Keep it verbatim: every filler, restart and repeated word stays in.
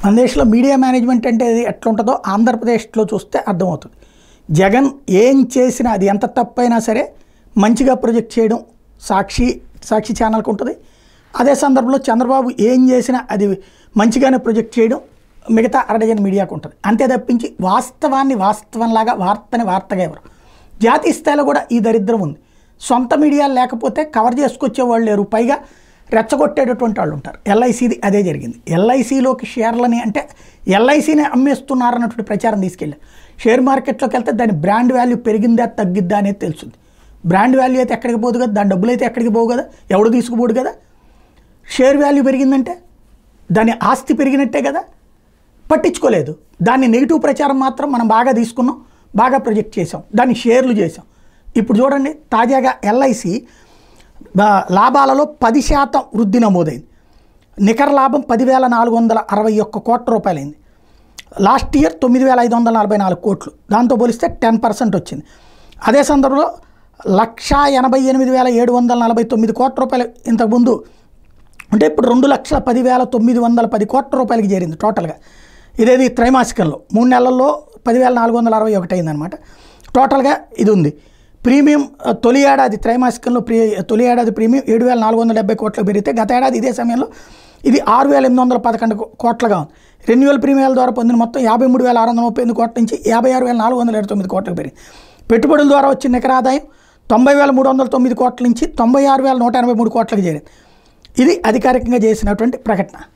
మన దేశంలో media management అంటే అది ఎట్లా ఉంటుందో ఆంధ్రప్రదేశ్లో చూస్తే అర్థమవుతుంది. జగన్ ఏం చేసినా అది ఎంత తప్పైనా సరే మంచిగా ప్రొజెక్ట్ చేయడం సాక్షి సాక్షి ఛానల్కి ఉంటుంది. అదే సందర్భంలో చంద్రబాబు ఏం చేసినా అది మంచిగానే ప్రొజెక్ట్ చేయడం మిగతా అరడజన్ మీడియాకు ఉంటుంది. అంతే తప్పించి వాస్తవాన్ని వాస్తవంలాగా వార్తని వార్తగా ఎవరు. జాతీయ స్థాయిలో కూడా ఈ దరిద్రం ఉంది. సొంత మీడియా లేకపోతే కవర్ చేసుకొచ్చే వాళ్ళు లేరు, పైగా రెచ్చగొట్టేటటువంటి వాళ్ళు ఉంటారు. ఎల్ఐసిది అదే జరిగింది. ఎల్ఐసిలోకి షేర్లని అంటే ఎల్ఐసిని అమ్మేస్తున్నారన్నటువంటి ప్రచారం తీసుకెళ్ళారు. షేర్ మార్కెట్లోకి వెళ్తే దాని బ్రాండ్ వాల్యూ పెరిగిందా తగ్గిద్దా అనేది తెలుస్తుంది. బ్రాండ్ వాల్యూ అయితే ఎక్కడికి పోదు కదా, దాని డబ్బులు అయితే ఎక్కడికి పోవు కదా, ఎవడు తీసుకుపోడు కదా. షేర్ వాల్యూ పెరిగిందంటే దాని ఆస్తి పెరిగినట్టే కదా. పట్టించుకోలేదు. దాన్ని నెగిటివ్ ప్రచారం మాత్రం మనం బాగా తీసుకున్నాం, బాగా ప్రొజెక్ట్ చేసాం, దాన్ని షేర్లు చేసాం. ఇప్పుడు చూడండి, తాజాగా ఎల్ఐసి లాభాలలో పది శాతం వృద్ధి నమోదైంది. నికర లాభం పదివేల నాలుగు వందల అరవై ఒక్క కోట్ల రూపాయలైంది. లాస్ట్ ఇయర్ తొమ్మిది వేల ఐదు వందల నలభై నాలుగు కోట్లు, దాంతో పోలిస్తే టెన్ పర్సెంట్ వచ్చింది. అదే సందర్భంలో లక్షా ఎనభై ఎనిమిది వేల ఏడు వందల నలభై తొమ్మిది కోట్ల రూపాయలు ఇంతకుముందు అంటే ఇప్పుడు రెండు లక్షల పదివేల తొమ్మిది వందల పది కోట్ల రూపాయలకి చేరింది టోటల్గా. ఇదేది త్రైమాసికంలో మూడు నెలల్లో పదివేల నాలుగు వందల అరవై ఒకటి అయిందనమాట. టోటల్గా ఇది ఉంది. ప్రీమియం తొలి ఏడాది త్రైమాసికంలో ప్రీ తొలి ఏడాది ప్రీమియం ఏడు వేల నాలుగు వందల డెబ్బై కోట్లకు పెరిగితే గత ఏడాది ఇదే సమయంలో ఇది ఆరు వేల ఎనిమిది వందల పదకొండు కోట్లుగా ఉంది. రెన్యువల్ ప్రీమియాల ద్వారా పొందిన మొత్తం యాభై మూడు వేల ఆరు వందల ముప్పై ఎనిమిది కోట్ల నుంచి యాభై ఆరు వేల నాలుగు వందల ఇరవై తొమ్మిది కోట్లకు పెరిగింది. పెట్టుబడుల ద్వారా వచ్చిన నికర ఆదాయం తొంభై వేల మూడు వందల తొమ్మిది కోట్ల నుంచి తొంభై ఆరు వేల నూట ఎనభై మూడు కోట్లకు చేరింది. ఇది అధికారికంగా చేసినటువంటి ప్రకటన.